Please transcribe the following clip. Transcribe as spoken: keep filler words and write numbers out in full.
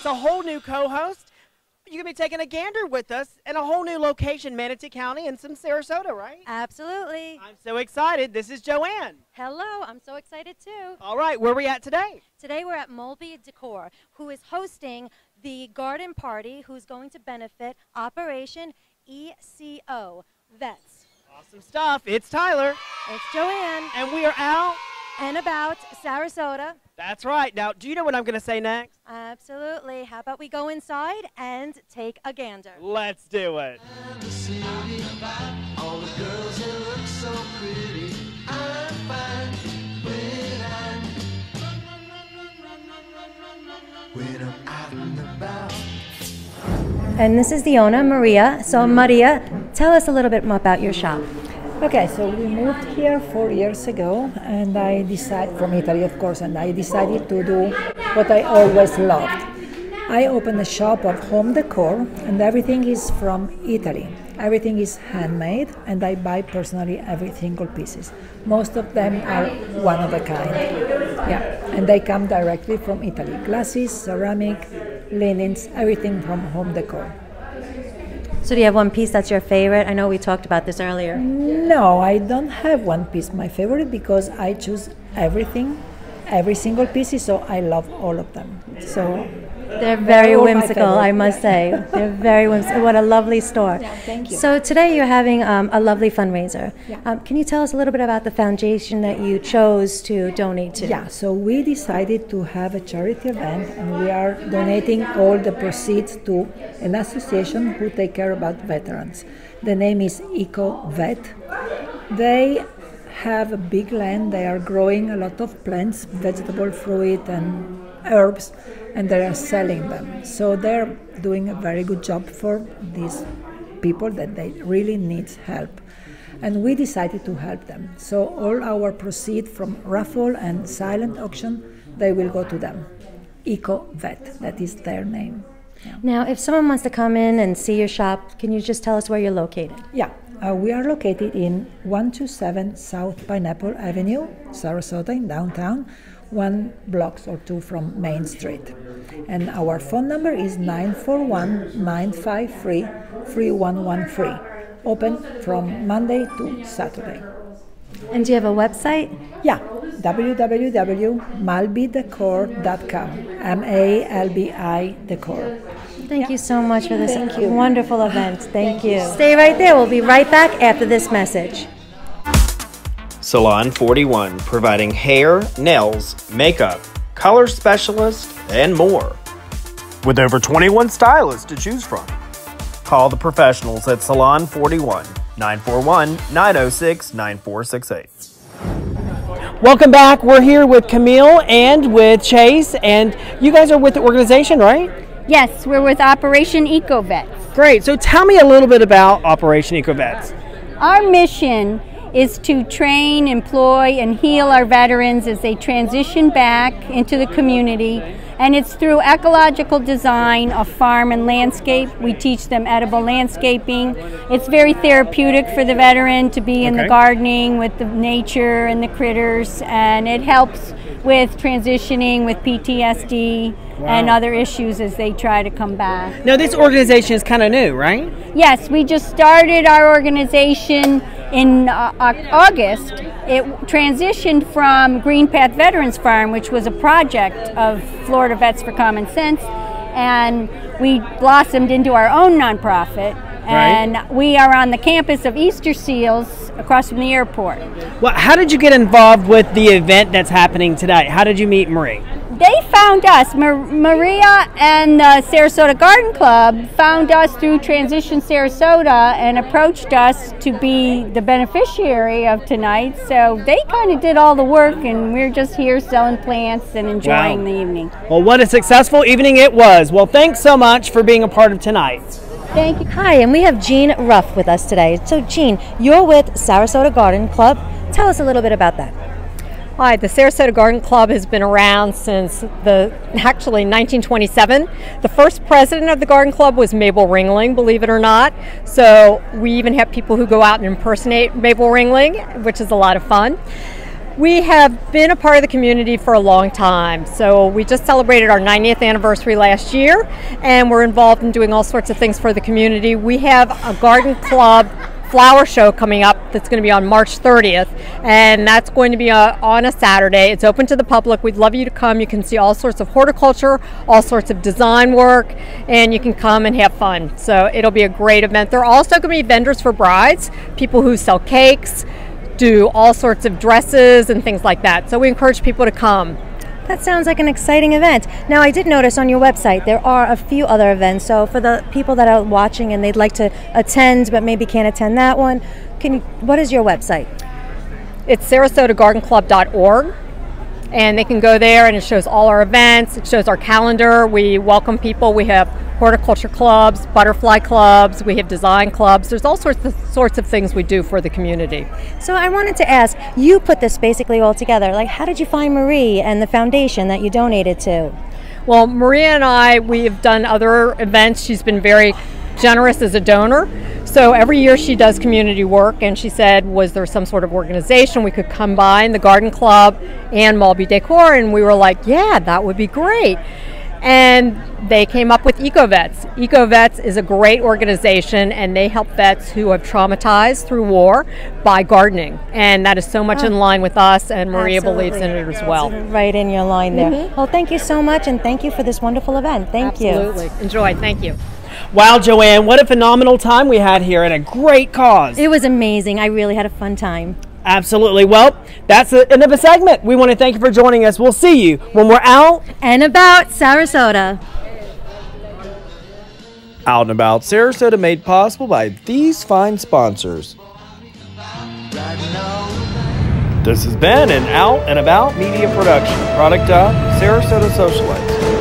it's a whole new co-host. You're going to be taking a gander with us in a whole new location, Manatee County and some Sarasota, right? Absolutely. I'm so excited. This is Joanne. Hello, I'm so excited too. All right, where are we at today? Today we're at Mulby Decor, who is hosting the garden party, who's going to benefit Operation E C O Vets. Awesome stuff. It's Tyler. It's Joanne. And we are out and about Sarasota. That's right. Now, do you know what I'm going to say next? Absolutely. How about we go inside and take a gander? Let's do it. All the girls that look so pretty, I'm fine when I'm when I'm out and about. And this is the owner, Maria. So Maria, tell us a little bit more about your shop. Okay, so we moved here four years ago, and I decided, from Italy of course, and I decided to do what I always loved. I opened a shop of home decor, and everything is from Italy. Everything is handmade, and I buy personally every single pieces. Most of them are one of a kind. Yeah, and they come directly from Italy. Glasses, ceramic, linens, everything from home decor. So do you have one piece that's your favorite? I know we talked about this earlier. No, I don't have one piece my favorite because I choose everything, every single piece, so I love all of them. So they're very whimsical, I must say. They're very whimsical. What a lovely store. Yeah, thank you. So today you're having um, a lovely fundraiser. Yeah. Um, can you tell us a little bit about the foundation that you chose to donate to? Yeah, so we decided to have a charity event, and we are donating all the proceeds to an association who take care about veterans. The name is EcoVet. They have a big land. They are growing a lot of plants, vegetable, fruit, and herbs, and they are selling them. So they're doing a very good job for these people that they really need help. And we decided to help them. So all our proceeds from raffle and silent auction, they will go to them. EcoVet, that is their name. Yeah. Now, if someone wants to come in and see your shop, can you just tell us where you're located? Yeah, uh, we are located in one two seven South Pineapple Avenue, Sarasota in downtown, one block or two from Main Street. And our phone number is nine four one, nine five three, three one one three. Open from Monday to Saturday. And do you have a website? Yeah, w w w dot malbi decor dot com. M A L B I Decor. Thank yeah. you so much for this Thank you. wonderful event. Thank, Thank you. you. Stay right there. We'll be right back after this message. Salon forty-one, providing hair, nails, makeup, color specialist, and more. With over twenty-one stylists to choose from. Call the professionals at Salon forty-one, nine four one, nine oh six, nine four six eight. Welcome back. We're here with Camille and with Chase, and you guys are with the organization, right? Yes, we're with Operation EcoVets. Great. So tell me a little bit about Operation EcoVets. Our mission is to train, employ, and heal our veterans as they transition back into the community. And it's through ecological design of farm and landscape. We teach them edible landscaping. It's very therapeutic for the veteran to be in Okay. the gardening with the nature and the critters, and it helps with transitioning with P T S D and Wow. other issues as they try to come back. Now, this organization is kind of new, right? Yes, we just started our organization in uh, August. It transitioned from Green Path Veterans Farm, which was a project of Florida Vets for Common Sense, and we blossomed into our own nonprofit. And Right. we are on the campus of Easter Seals across from the airport. Well, how did you get involved with the event that's happening today? How did you meet Marie? They found us, Mar Maria and the Sarasota Garden Club found us through Transition Sarasota and approached us to be the beneficiary of tonight. So they kind of did all the work, and we're just here selling plants and enjoying Wow. the evening. Well, what a successful evening it was. Well, thanks so much for being a part of tonight. Thank you. Hi, and we have Jean Ruff with us today. So Jean, you're with Sarasota Garden Club. Tell us a little bit about that. Hi, the Sarasota Garden Club has been around since the actually nineteen twenty-seven. The first president of the Garden Club was Mabel Ringling, believe it or not. So we even have people who go out and impersonate Mabel Ringling, which is a lot of fun. We have been a part of the community for a long time. So we just celebrated our ninetieth anniversary last year, and we're involved in doing all sorts of things for the community. We have a garden club flower show coming up that's going to be on March thirtieth, and that's going to be a, on a Saturday. It's open to the public. We'd love you to come. You can see all sorts of horticulture, all sorts of design work, and you can come and have fun. So it'll be a great event. There are also going to be vendors for brides, people who sell cakes, do all sorts of dresses and things like that. So we encourage people to come. That sounds like an exciting event. Now, I did notice on your website there are a few other events. So for the people that are watching and they'd like to attend but maybe can't attend that one, can you, what is your website? It's sarasota garden club dot org, and they can go there and it shows all our events. It shows our calendar. We welcome people. We have horticulture clubs, butterfly clubs, we have design clubs. There's all sorts of sorts of things we do for the community. So I wanted to ask, you put this basically all together. Like, how did you find Marie and the foundation that you donated to? Well, Maria and I, we have done other events. She's been very generous as a donor. So every year she does community work, and she said, was there some sort of organization we could combine the garden club and Malby Decor? And we were like, yeah, that would be great. And they came up with EcoVets. EcoVets is a great organization, and they help vets who have traumatized through war by gardening. And that is so much oh. in line with us, and Maria Absolutely. believes in it as well. It's right in your line there. Mm-hmm. Well, thank you so much, and thank you for this wonderful event. Thank Absolutely. you. Absolutely. Enjoy. Thank you. Wow, Joanne, what a phenomenal time we had here and a great cause. It was amazing. I really had a fun time. Absolutely. Well, that's the end of a segment. We want to thank you for joining us. We'll see you when we're out and about Sarasota. Out and About Sarasota, made possible by these fine sponsors. This has been an Out and About media production, product of Sarasota Socialites.